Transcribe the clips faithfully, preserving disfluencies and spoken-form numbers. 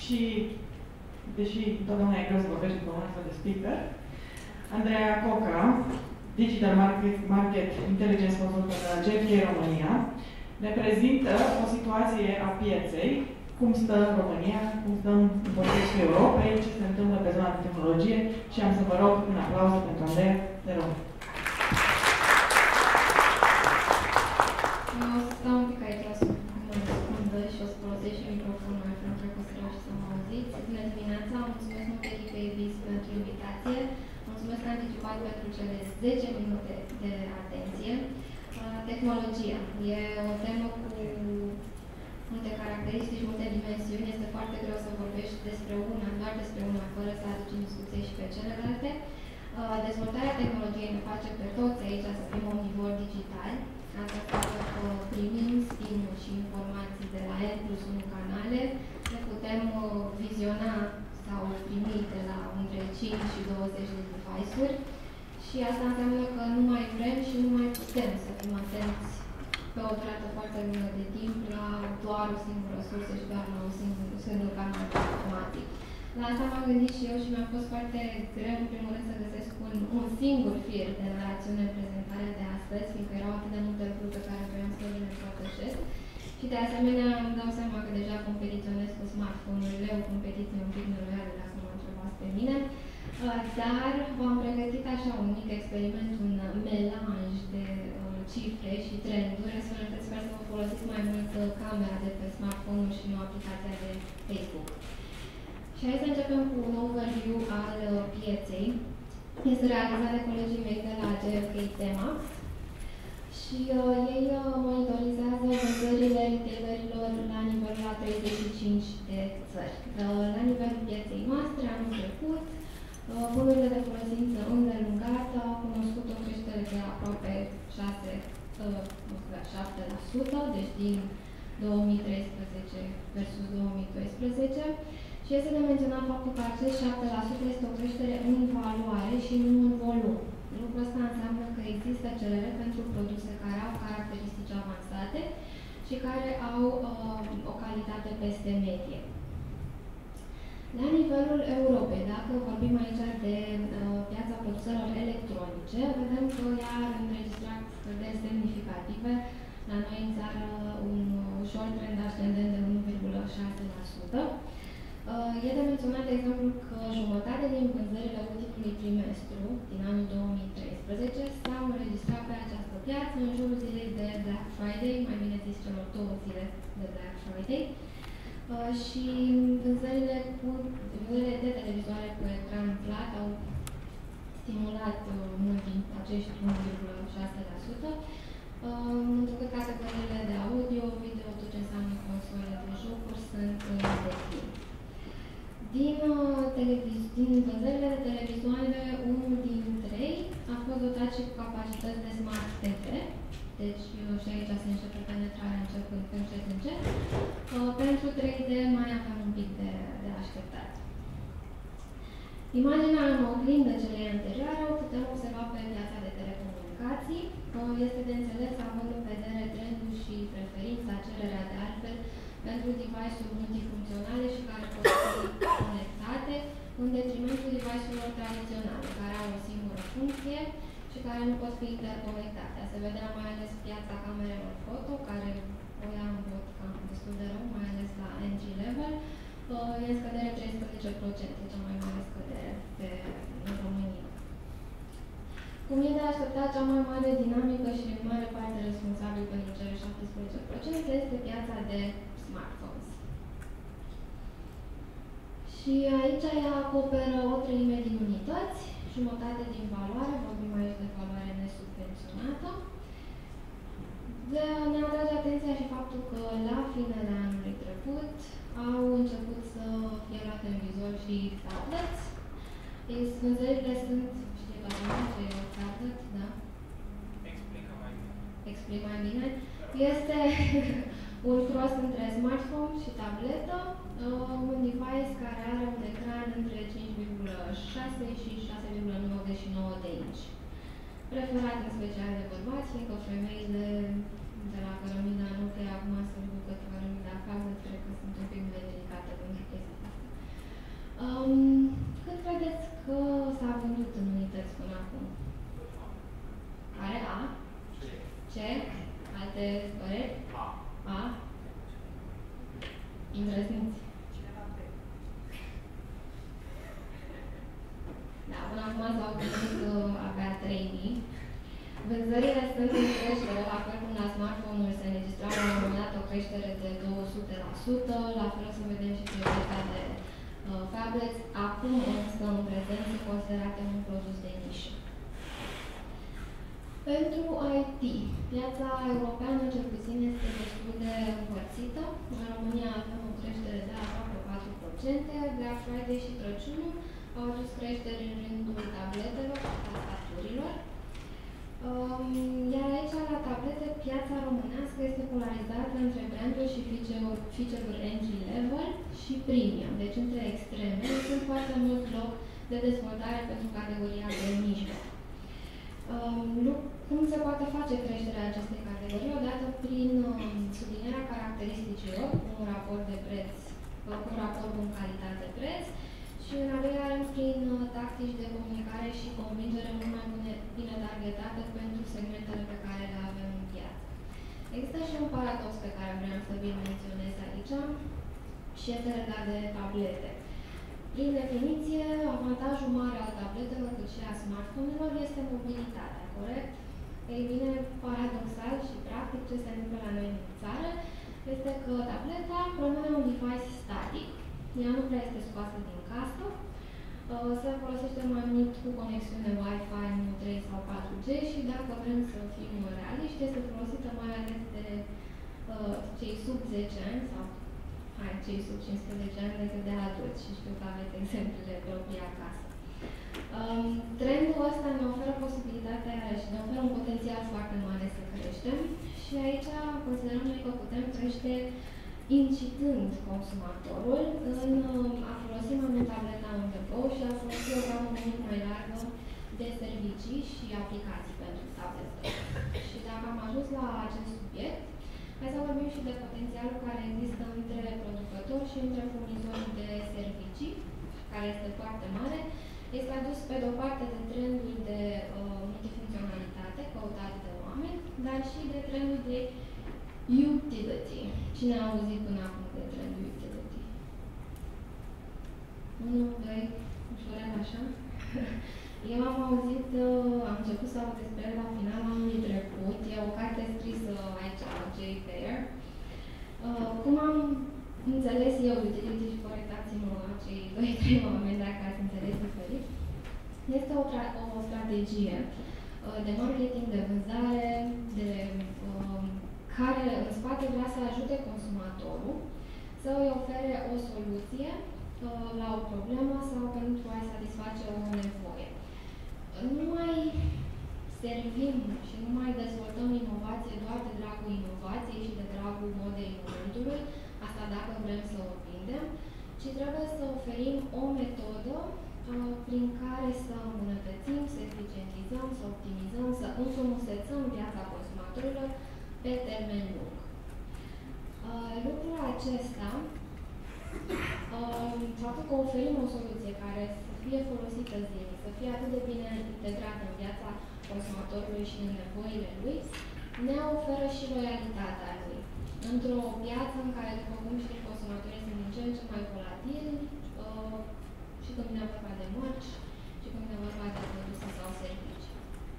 și, deși totdeauna e greu să vorbești după un astfel de speaker, Andreea Coca, Digital Market, Market Intelligence Consultant de la J F K România, ne prezintă o situație a pieței, cum stă România, cum stăm în contextul Europei, ce se întâmplă pe zona de tehnologie și am să vă rog un aplauz pentru Andreea. Te rog. O să stau un pic aici la secundă și o să folosesc și microfonul meu pentru că o să reuși să mă auziți. Bună dimineața, mulțumesc mult echipei B I S pentru invitație. Mulțumesc anticipat pentru cele zece minute de atenție. Tehnologia e o temă cu multe caracteristici, multe dimensiuni. Este foarte greu să vorbești despre una, doar despre una, fără să aduci în discuție și pe celelalte. Dezvoltarea tehnologiei ne face pe toți aici să fim omnivori digitali. Asta înseamnă că primim stimul și informații de la N plus unu canale, ne putem viziona sau primi de la între cinci și douăzeci de device-uri și asta înseamnă că nu mai vrem și nu mai putem să fim atenți pe o durată foarte lungă de timp la doar o singură sursă și doar la un singur, singur canal automatic. La asta m-am gândit și eu și mi-a fost foarte greu, în primul rând, să găsesc un, un singur fir de narațiune în prezentarea de astăzi, fiindcă erau atât de multe lucruri pe care vreau să le împărtășesc. Și de asemenea îmi dau seama că deja competiționez cu smartphone-urile, o competiție un pic neloială, dacă mă întrebați pe mine. Dar v-am pregătit așa un mic experiment, un melanj de uh, cifre și trenduri, astfel încât sper să vă folosiți mai mult camera de pe smartphone și nu aplicația de Facebook. Și hai să începem cu un overview al uh, pieței. Este realizat de colegii mei de la J F K Tema și uh, ei uh, monitorizează vânzările retailerilor la nivelul a treizeci și cinci de țări. Uh, la nivelul pieței noastre, anul trecut, uh, bunurile de folosință îndelungată au cunoscut o creștere de aproape șase, șapte la sută, deci din două mii treisprezece versus două mii doisprezece. Și este de menționat faptul că acest șapte la sută este o creștere în valoare și nu în volum. Lucrul ăsta înseamnă că există cerere pentru produse care au caracteristici avansate și care au uh, o calitate peste medie. La nivelul Europei, dacă vorbim aici de uh, piața produselor electronice, vedem că ea a înregistrat scăderi semnificative. La noi în țară un ușor trend ascendent de unu virgulă șase la sută. E de menționat, de exemplu, că jumătate din vânzările ultimului trimestru din anul două mii treisprezece s-au înregistrat pe această piață în jurul zilei de Black Friday, mai bine zis celor două zile de Black Friday. Și vânzările, cu, vânzările de televizoare cu ecran plat au stimulat mult din acești unu virgulă șase la sută. Întrucât categoriile de audio, video, tot ce înseamnă console de jocuri, sunt în declin. Din, din vânzările de televizoare, unul din trei a fost dotat și cu capacități de Smart T V, deci și aici se începe penetrarea începând încet încet. Pentru trei D mai avem un pic de, de așteptat. Imaginea în oglindă celei anterioare o putem observa pe piața de telecomunicații. Este de înțeles, având în vedere trendul și preferința, cererea de altfel, pentru device-uri multifuncționale și care pot fi conectate, în detrimentul device-urilor tradiționale, care au o singură funcție și care nu pot fi interconectate. Se vedea mai ales piața camerelor foto, care o ia în vot cam destul de rău, mai ales la entry level. E în scădere treisprezece la sută, cea mai mare scădere pe, în România. Cum e de așteptat, cea mai mare dinamică și în mare parte responsabil pentru cele șaptesprezece la sută este piața de smartphones. Și aici ea acoperă o treime din unități, jumătate din valoare, vorbim aici de valoare nesubvenționată. De ne atrage atenția și faptul că la finele anului trecut au început să fie luate în vizor și tablets. Vânzările sunt, știi toată lumea ce e o tablet, da? Explică mai bine. Explic mai bine. Este un cross între smartphone și tabletă, un device care are un ecran între cinci virgulă șase și șase virgulă nouăzeci și nouă de inch. Preferat în special de bărbați, fiindcă femeile de la cărămida nuclei acum se duc câteva rând de acasă, cred că sunt un pic de delicate pentru chestia asta. îndrăzniți. Da, până acum s-au gândit abia trei mii. Vânzările sunt în creștere, la fel cum la smartphone-uri se înregistrau la un moment dat o creștere de două sute la sută, la fel o să vedem și pe partea de uh, tablets. Acum, însă, în prezent, sunt considerate un produs de nișă. Pentru I T, piața europeană, cel puțin, este destul de împărțită. În România avem o creștere de aproape patru la sută, Black Friday și Crăciunul au adus creșteri în rândul tabletelor și tastaturilor. Um, iar aici, la tablete, piața românească este polarizată între branduri și feature-uri entry level și premium, deci între extreme. Sunt foarte mult loc de dezvoltare pentru categoria de mijloc. Um, cum se poate face creșterea acestei categorii? Odată prin um, sublinierea caracteristicilor, cu un raport de preț, cu un raport bun calitate-preț, și în al doilea rând prin uh, tactici de comunicare și convingere mult mai bune, bine targetate pentru segmentele pe care le avem în piață. Există și un paradox pe care vreau să vi-l menționez aici și este legat de tablete. Prin definiție, avantajul mare al tabletelor cât și a smartphone-urilor este mobilitatea, corect? Ei bine, paradoxal și practic ce se întâmplă la noi în țară este că tableta rămâne un device static. Ea nu prea este scoasă din casă, se folosește mai mult cu conexiune Wi-Fi nu trei sau patru G și dacă vrem să fim realiști, este folosită mai ales de uh, cei sub zece ani sau hai, cei sub cincisprezece ani decât de adulți și știu că aveți exemplele proprii acasă. Um, trendul ăsta ne oferă posibilitatea și ne oferă un potențial foarte mare să creștem și aici considerăm noi că putem crește incitând consumatorul în a folosi mai mult tableta în depou și a folosi o gamă mult mai largă de servicii și aplicații pentru tabletă. Și dacă am ajuns la acest subiect, hai să vorbim și de potențialul care există între producători și între furnizorii de servicii, care este foarte mare. Este adus pe de-o parte de trendul de uh, multifuncționalitate căutat de oameni, dar și de trendul de utility. Cine a auzit până acum de trendul utility? Unu, doi, ușurel așa. Eu am auzit, uh, am început să aud despre el la final anului trecut. E o carte scrisă aici, Jay Baer. Uh, cum am înțeles eu utility și corectați-mă cei doi trei oameni dacă ați înțeles diferit, este o, o strategie uh, de marketing, de vânzare, de, uh, care în spate vrea să ajute consumatorul să îi ofere o soluție uh, la o problemă sau pentru a-i satisface o nevoie. Nu mai servim și nu mai dezvoltăm inovație doar de dragul inovației și de dragul modei momentului, asta dacă vrem să o vindem, ci trebuie să oferim o metodă uh, prin care să îmbunătățim, să eficientizăm, să optimizăm, să înfrumusețăm viața consumatorilor pe termen lung. Uh, lucrul acesta, uh, faptul că oferim o soluție care să fie folosită zilnic, să fie atât de bine integrată în viața consumatorului și în nevoile lui, ne oferă și loialitatea lui. Într-o piață în care, după cum știți, consumatorii sunt din ce în ce mai volatili, uh, și când vine vorba de mărci, și când vine vorba de produse sau servicii.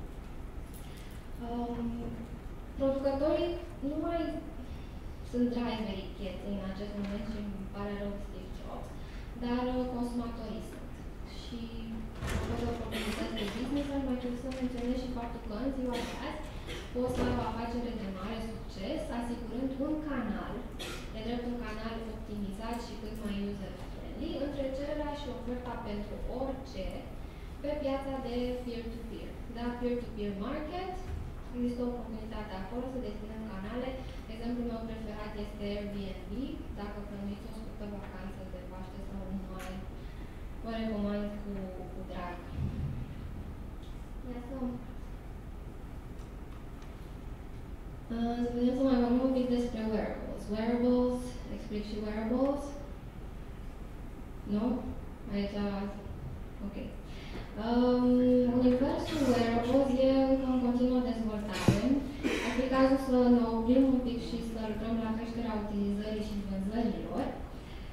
Um, producătorii nu mai sunt driverii pieței în acest moment și îmi pare rău Steve Jobs, dar uh, consumatorii sunt. Și acolo oportunități de business, ar mai trebui să menționez și faptul că în ziua de azi poți să ai o afacere de mare succes, asigurând un canal, de drept un canal optimizat și cât mai user-friendly, între cererea și oferta pentru orice pe piața de peer-to-peer. Da, peer-to-peer market, există o oportunitate acolo să deschidem canale. Exemplul meu preferat este Airbnb. Dacă plănuiți o scurtă vacanță de Paște sau un mare, vă recomand cu, cu drag. Ia să... Uh, să vedem să mai vorbim un pic despre wearables. Wearables, explic și wearables. Nu? Aici... Ok. Um, universul wearables e încă în continuă dezvoltare. Ar fi cazul să ne oprim un pic și să lucrăm la creșterea utilizării și vânzărilor.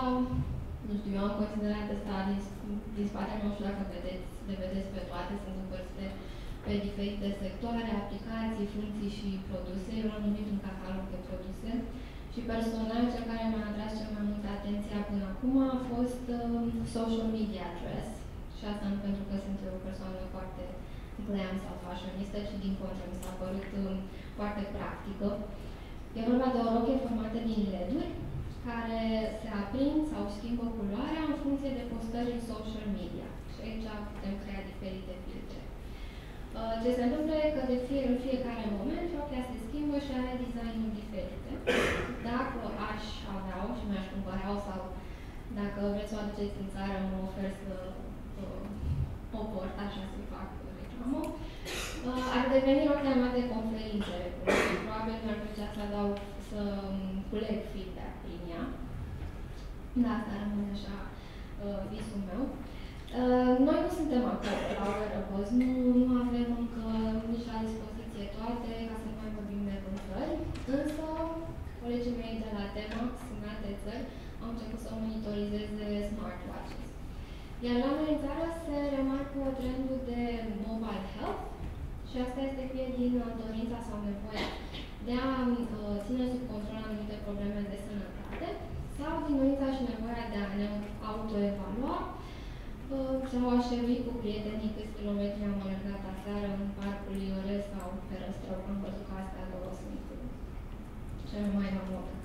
nu știu, eu am considerat asta din, din spate, nu știu dacă vedeți, le vedeți pe toate, sunt împărțite pe diferite sectoare, aplicații, funcții și produse. Eu l-am numit un catalog de produse. Și personal, cel care mi-a atras cel mai mult atenția până acum a fost um, social media address. Și asta nu pentru că sunt eu o persoană foarte glam sau fashionistă, ci din contră mi s-a părut um, foarte practică. E vorba de o roche formată din L E D-uri, care se aprind sau schimbă culoarea în funcție de postări în social media. Și aici putem crea diferite filtre. Uh, ce se întâmplă e că de fie, în fiecare moment rochea se schimbă și are designuri diferite. Dacă aș avea-o și mi-aș cumpăra-o sau dacă vreți să o aduceți în țară, mă ofer să uh, o port, așa să fac reclamă, uh, ar deveni rochea mea de conferințe. Probabil mi-ar plăcea să dau să culeg feedback prin ea. Da, asta rămâne așa uh, visul meu. Uh, noi nu suntem acolo la Wearables, nu, nu avem încă nici la dispoziție toate, ca să nu mai vorbim de vânzări, însă colegii mei de la Temax, în alte țări, au început să monitorizeze smartwatches. Iar la noi în țară se remarcă trendul de mobile health și asta este fie din dorința sau nevoia de a uh, ține sub control anumite probleme de sănătate sau din dorința și nevoia de a ne autoevalua uh, sau a șerui cu prietenii câți kilometri am alergat aseară în parcul Iore sau pe Răstrău. Am văzut că astea două sunt cele mai la modă.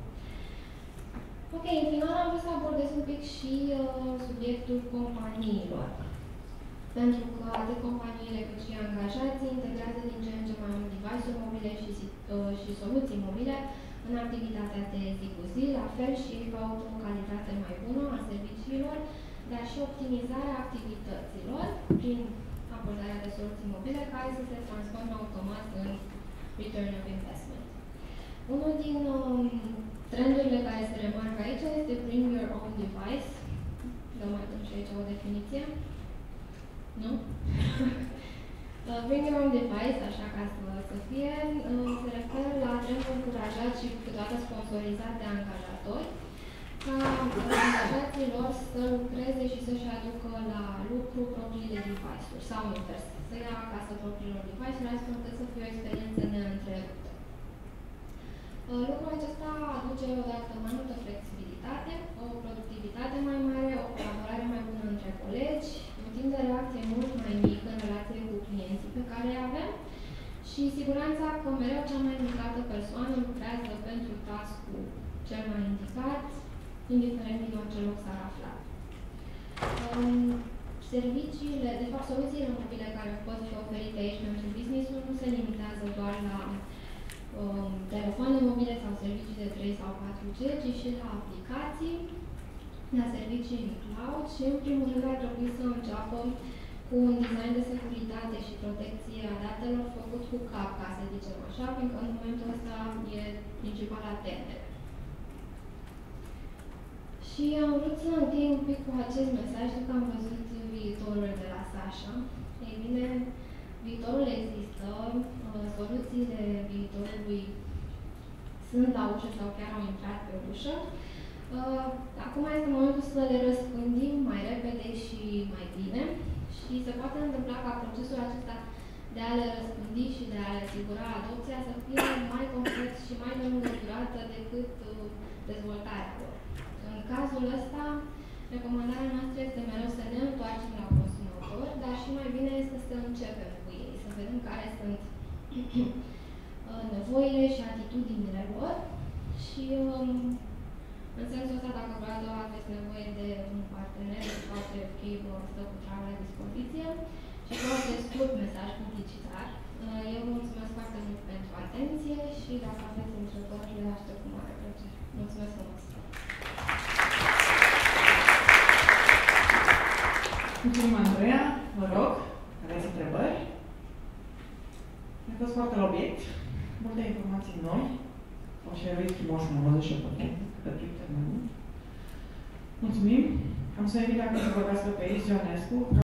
Ok, în final am vrut să abordez un pic și uh, subiectul companiilor. Pentru că atât companiile cât și angajații integrează din ce în ce mai mult device-uri mobile și, uh, și soluții mobile în activitatea de zi cu zi, la fel și caută o calitate mai bună a serviciilor, dar și optimizarea activităților prin abordarea de soluții mobile care să se transforme automat în return of investment. Unul din um, trendurile care se remarcă aici este bring your own device. Dăm mai dăm și aici o definiție. Nu? uh, bring your own device, așa ca să, să fie, uh, se referă la trendul încurajat și câteodată sponsorizat de angajatori, ca angajații lor să lucreze și să-și aducă la lucru propriile device-uri sau invers, să ia acasă propriilor device-uri, astfel încât să fie o experiență neîntreruptă. Lucrul acesta aduce odată mai multă flexibilitate, o productivitate mai mare, o colaborare mai bună între colegi, un timp de reacție mult mai mic în relație cu clienții pe care îi avem și siguranța că mereu cea mai indicată persoană lucrează pentru task-ul cel mai indicat, indiferent din orice loc s-ar afla. Um, serviciile, de fapt soluțiile mobile care pot fi oferite aici pentru business-ul nu se limitează doar la um, telefoane mobile sau servicii de trei sau patru G, ci și la aplicații, la servicii în cloud și în primul rând ar trebui să înceapă cu un design de securitate și protecție a datelor făcut cu cap, ca să zicem așa, pentru că în momentul ăsta e principala temere. Și am vrut să închei un pic cu acest mesaj, că am văzut viitorul de la Sasha. Ei bine, viitorul există, soluțiile viitorului sunt la ușă sau chiar au intrat pe ușă. Acum este momentul să le răspândim mai repede și mai bine și se poate întâmpla ca procesul acesta de a le răspândi și de a le asigura adopția să fie mai complex și mai de lungă durată decât dezvoltarea lor. În cazul ăsta, recomandarea noastră este mereu să ne întoarcem la consumator, dar și mai bine este să începem cu ei, să vedem care sunt nevoile și atitudinile lor și în sensul ăsta, dacă vreodată aveți nevoie de un partener foarte ok, vă stă cu treaba la dispoziție și cu acest scurt mesaj publicitar, eu vă mulțumesc foarte mult pentru atenție și dacă aveți întrebări, le aștept cu mare plăcere. Mulțumesc frumos! Mulțumim, Andreea. Vă rog, aveți întrebări? Mi-a fost foarte la obiect. Multe informații noi. Au șeruit frumos, am văzut și eu pe Twitter mai mult. Mulțumim. Am să invit acum să vorbească pe Izionescu.